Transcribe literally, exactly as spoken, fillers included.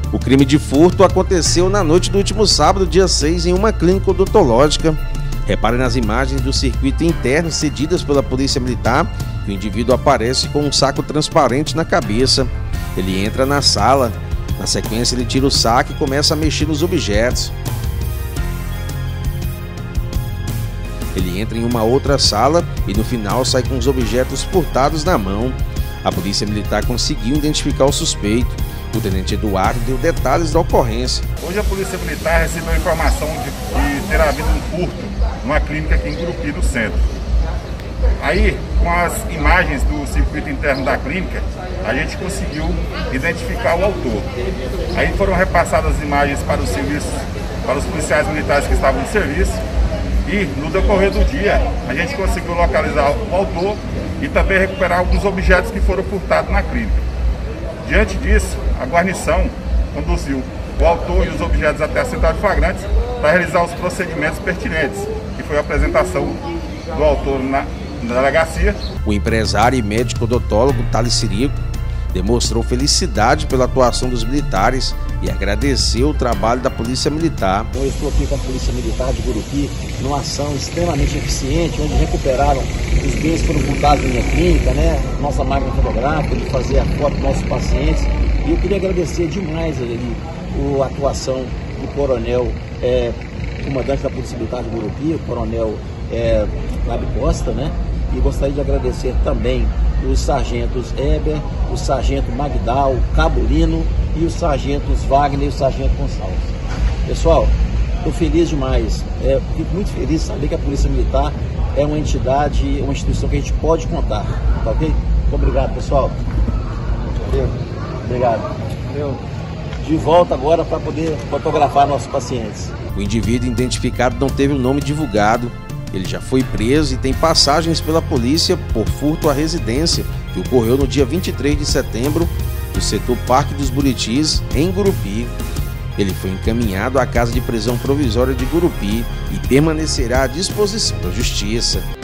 O crime de furto aconteceu na noite do último sábado, dia seis, em uma clínica odontológica. Repare nas imagens do circuito interno cedidas pela Polícia Militar, que o indivíduo aparece com um saco transparente na cabeça. Ele entra na sala. Na sequência, ele tira o saco e começa a mexer nos objetos. Ele entra em uma outra sala e no final sai com os objetos furtados na mão. A Polícia Militar conseguiu identificar o suspeito. O tenente Eduardo deu detalhes da ocorrência. Hoje a Polícia Militar recebeu a informação de que terá havido um furto numa clínica aqui em Gurupi, no centro. Aí, com as imagens do circuito interno da clínica, a gente conseguiu identificar o autor. Aí foram repassadas as imagens para os serviços, para os policiais militares que estavam no serviço. E no decorrer do dia, a gente conseguiu localizar o autor e também recuperar alguns objetos que foram furtados na clínica. Diante disso, a guarnição conduziu o autor e os objetos até a central de flagrantes para realizar os procedimentos pertinentes, que foi a apresentação do autor na, na delegacia. O empresário e médico odontólogo Thales Sirico demonstrou felicidade pela atuação dos militares e agradeceu o trabalho da Polícia Militar. Eu estou aqui com a Polícia Militar de Gurupi, numa ação extremamente eficiente, onde recuperaram os bens que foram furtados na minha clínica, né? Nossa máquina fotográfica, de fazer a foto dos nossos pacientes. E eu queria agradecer demais ali a atuação do coronel, é, comandante da Polícia Militar de Gurupi, o coronel é, Fábio Costa, né? E gostaria de agradecer também os sargentos Eber, o sargento Magdal, o Cabo Lino e os sargentos Wagner e o sargento Gonçalves. Pessoal, estou feliz demais, é, fico muito feliz de saber que a Polícia Militar é uma entidade, uma instituição que a gente pode contar, tá ok? Muito obrigado, pessoal. Valeu. Obrigado. Valeu. De volta agora para poder fotografar nossos pacientes. O indivíduo identificado não teve o nome divulgado. Ele já foi preso e tem passagens pela polícia por furto à residência, que ocorreu no dia vinte e três de setembro, no setor Parque dos Buritis, em Gurupi. Ele foi encaminhado à casa de prisão provisória de Gurupi e permanecerá à disposição da Justiça.